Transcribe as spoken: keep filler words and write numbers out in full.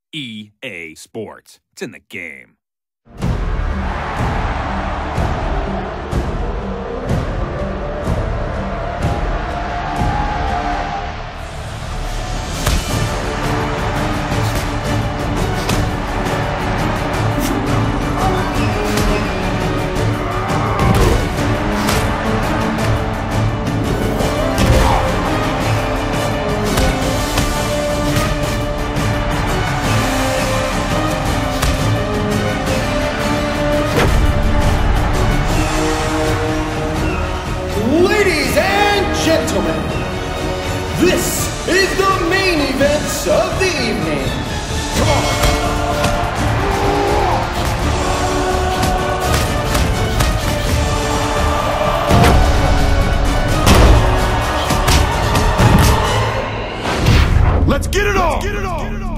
E A Sports. It's in the game. Ladies and gentlemen, this is the main event of the evening. Come on. Let's get it on! Let's get it on!